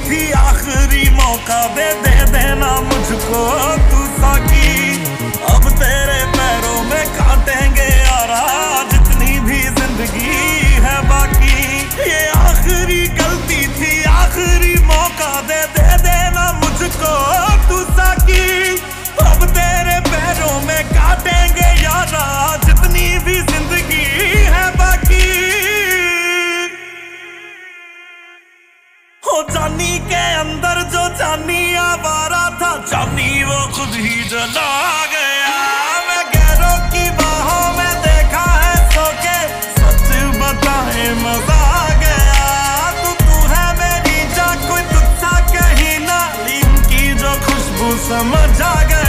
थी आखिरी मौका दे देना मुझको तू साकी। अब तेरे पैरों में काटेंगे यारा जितनी भी जिंदगी है बाकी। ये आखिरी गलती थी आखिरी मौका दे देना मुझको तू साकी। अब तेरे पैरों में काटेंगे यारा जितनी भी जिंदगी है बाकी। हो जानी के अंदर जो जानी आवारा था, जानी वो खुद ही जला गया। मैं गैरों की बाहों में देखा है सो के, सच बताए मजा आ गया। तू है मेरी जा कोई तुझसा कहीं ना, इनकी जो खुशबू समझ आ गया।